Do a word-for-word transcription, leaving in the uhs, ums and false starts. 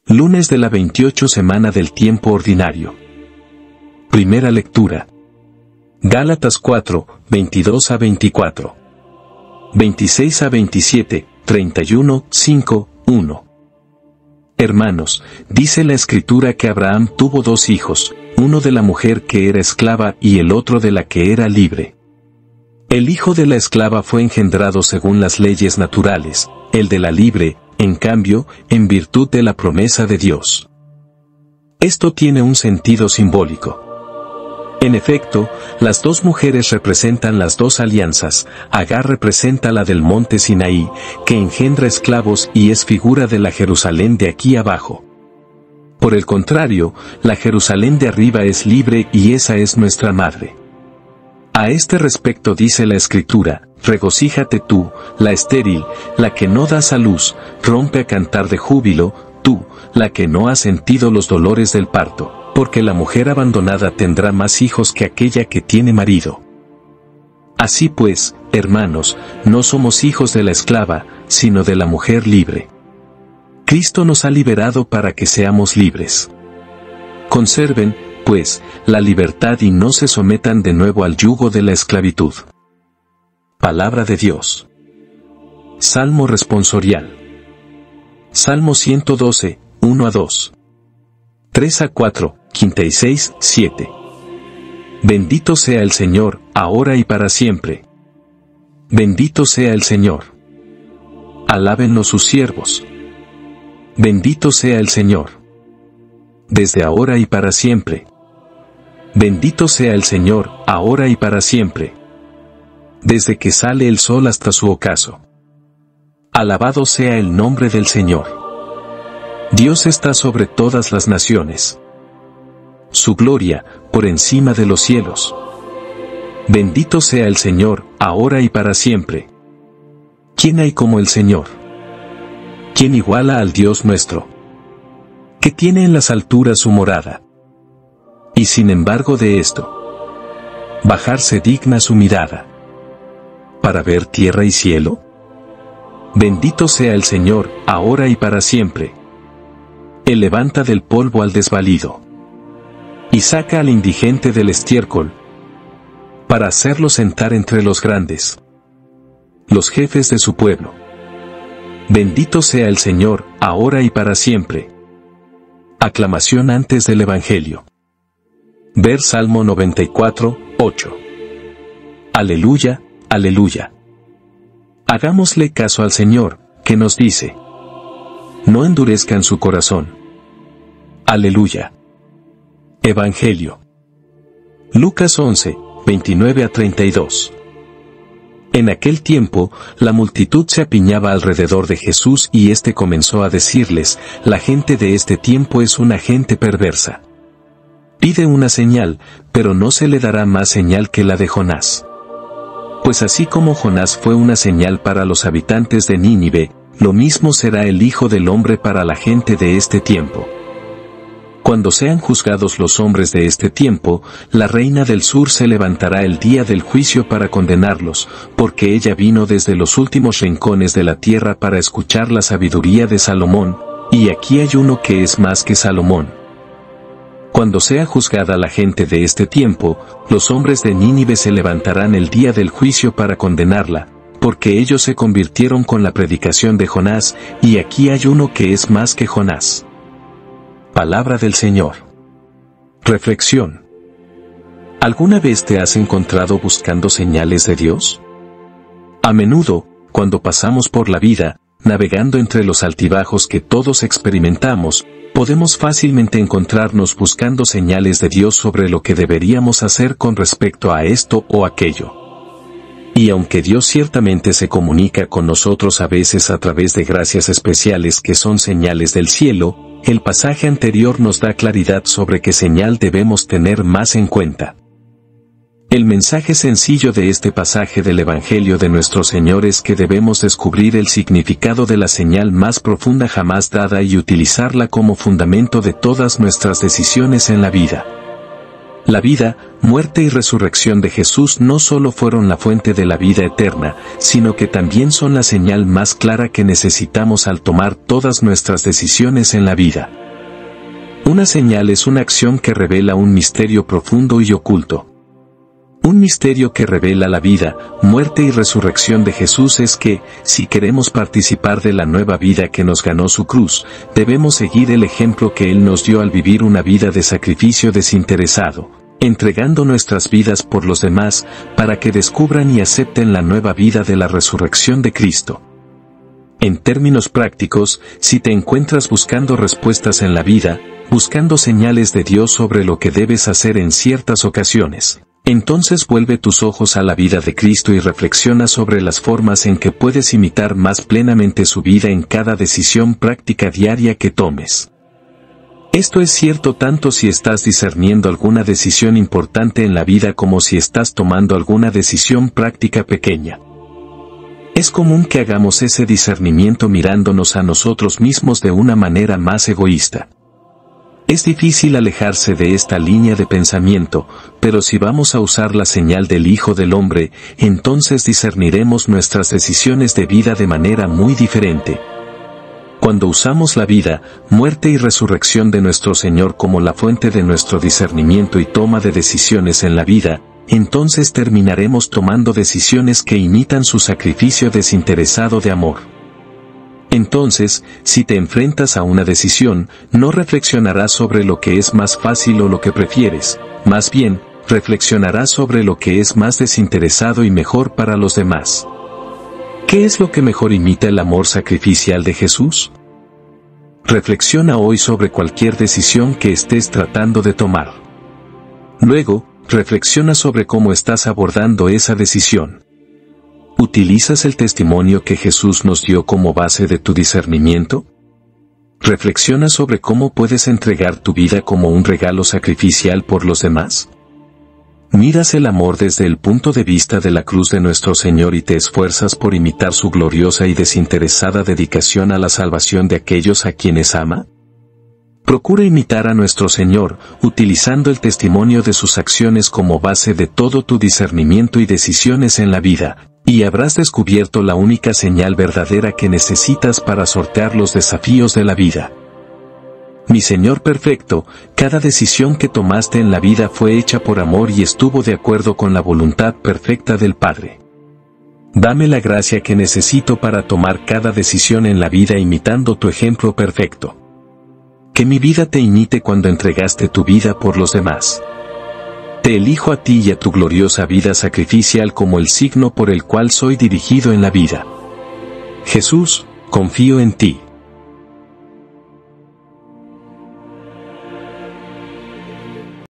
Lunes de la veintiocho semana del tiempo ordinario. Primera lectura. Gálatas cuatro, veintidós a veinticuatro. veintiséis a veintisiete, treinta y uno, cinco, uno. Hermanos, dice la Escritura que Abraham tuvo dos hijos, uno de la mujer que era esclava y el otro de la que era libre. El hijo de la esclava fue engendrado según las leyes naturales, el de la libre, en cambio, en virtud de la promesa de Dios. Esto tiene un sentido simbólico. En efecto, las dos mujeres representan las dos alianzas. Agar representa la del monte Sinaí, que engendra esclavos y es figura de la Jerusalén de aquí abajo. Por el contrario, la Jerusalén de arriba es libre y esa es nuestra madre. A este respecto dice la Escritura: regocíjate tú, la estéril, la que no das a luz, rompe a cantar de júbilo, tú, la que no has sentido los dolores del parto, porque la mujer abandonada tendrá más hijos que aquella que tiene marido. Así pues, hermanos, no somos hijos de la esclava, sino de la mujer libre. Cristo nos ha liberado para que seamos libres. Conserven, pues, la libertad y no se sometan de nuevo al yugo de la esclavitud. Palabra de Dios. Salmo responsorial. Salmo ciento doce, uno a dos. tres a cuatro, quinta y seis, siete. Bendito sea el Señor, ahora y para siempre. Bendito sea el Señor. Alábenlo sus siervos. Bendito sea el Señor. Desde ahora y para siempre. Bendito sea el Señor, ahora y para siempre. Desde que sale el sol hasta su ocaso. Alabado sea el nombre del Señor. Dios está sobre todas las naciones. Su gloria, por encima de los cielos. Bendito sea el Señor, ahora y para siempre. ¿Quién hay como el Señor? ¿Quién iguala al Dios nuestro? Que tiene en las alturas su morada. Y sin embargo de esto, bajarse digna su mirada, para ver tierra y cielo. Bendito sea el Señor, ahora y para siempre. Él levanta del polvo al desvalido, y saca al indigente del estiércol, para hacerlo sentar entre los grandes, los jefes de su pueblo. Bendito sea el Señor, ahora y para siempre. Aclamación antes del Evangelio. Ver Salmo noventa y cuatro, ocho. Aleluya, aleluya. Hagámosle caso al Señor, que nos dice: no endurezcan su corazón. Aleluya. Evangelio. Lucas once, veintinueve a treinta y dos. En aquel tiempo, la multitud se apiñaba alrededor de Jesús y éste comenzó a decirles: la gente de este tiempo es una gente perversa. Pide una señal, pero no se le dará más señal que la de Jonás. Pues así como Jonás fue una señal para los habitantes de Nínive, lo mismo será el Hijo del Hombre para la gente de este tiempo. Cuando sean juzgados los hombres de este tiempo, la reina del sur se levantará el día del juicio para condenarlos, porque ella vino desde los últimos rincones de la tierra para escuchar la sabiduría de Salomón, y aquí hay uno que es más que Salomón. Cuando sea juzgada la gente de este tiempo, los hombres de Nínive se levantarán el día del juicio para condenarla, porque ellos se convirtieron con la predicación de Jonás, y aquí hay uno que es más que Jonás. Palabra del Señor. Reflexión. ¿Alguna vez te has encontrado buscando señales de Dios? A menudo, cuando pasamos por la vida, navegando entre los altibajos que todos experimentamos, podemos fácilmente encontrarnos buscando señales de Dios sobre lo que deberíamos hacer con respecto a esto o aquello. Y aunque Dios ciertamente se comunica con nosotros a veces a través de gracias especiales que son señales del cielo, el pasaje anterior nos da claridad sobre qué señal debemos tener más en cuenta. El mensaje sencillo de este pasaje del Evangelio de nuestro Señor es que debemos descubrir el significado de la señal más profunda jamás dada y utilizarla como fundamento de todas nuestras decisiones en la vida. La vida, muerte y resurrección de Jesús no solo fueron la fuente de la vida eterna, sino que también son la señal más clara que necesitamos al tomar todas nuestras decisiones en la vida. Una señal es una acción que revela un misterio profundo y oculto. Un misterio que revela la vida, muerte y resurrección de Jesús es que, si queremos participar de la nueva vida que nos ganó su cruz, debemos seguir el ejemplo que Él nos dio al vivir una vida de sacrificio desinteresado, entregando nuestras vidas por los demás, para que descubran y acepten la nueva vida de la resurrección de Cristo. En términos prácticos, si te encuentras buscando respuestas en la vida, buscando señales de Dios sobre lo que debes hacer en ciertas ocasiones, entonces vuelve tus ojos a la vida de Cristo y reflexiona sobre las formas en que puedes imitar más plenamente su vida en cada decisión práctica diaria que tomes. Esto es cierto tanto si estás discerniendo alguna decisión importante en la vida como si estás tomando alguna decisión práctica pequeña. Es común que hagamos ese discernimiento mirándonos a nosotros mismos de una manera más egoísta. Es difícil alejarse de esta línea de pensamiento, pero si vamos a usar la señal del Hijo del Hombre, entonces discerniremos nuestras decisiones de vida de manera muy diferente. Cuando usamos la vida, muerte y resurrección de nuestro Señor como la fuente de nuestro discernimiento y toma de decisiones en la vida, entonces terminaremos tomando decisiones que imitan su sacrificio desinteresado de amor. Entonces, si te enfrentas a una decisión, no reflexionarás sobre lo que es más fácil o lo que prefieres, más bien, reflexionarás sobre lo que es más desinteresado y mejor para los demás. ¿Qué es lo que mejor imita el amor sacrificial de Jesús? Reflexiona hoy sobre cualquier decisión que estés tratando de tomar. Luego, reflexiona sobre cómo estás abordando esa decisión. ¿Utilizas el testimonio que Jesús nos dio como base de tu discernimiento? ¿Reflexiona sobre cómo puedes entregar tu vida como un regalo sacrificial por los demás? ¿Miras el amor desde el punto de vista de la cruz de nuestro Señor y te esfuerzas por imitar su gloriosa y desinteresada dedicación a la salvación de aquellos a quienes ama? Procura imitar a nuestro Señor, utilizando el testimonio de sus acciones como base de todo tu discernimiento y decisiones en la vida, y habrás descubierto la única señal verdadera que necesitas para sortear los desafíos de la vida. Mi Señor perfecto, cada decisión que tomaste en la vida fue hecha por amor y estuvo de acuerdo con la voluntad perfecta del Padre. Dame la gracia que necesito para tomar cada decisión en la vida imitando tu ejemplo perfecto. Que mi vida te imite cuando entregaste tu vida por los demás. Te elijo a ti y a tu gloriosa vida sacrificial como el signo por el cual soy dirigido en la vida. Jesús, confío en ti.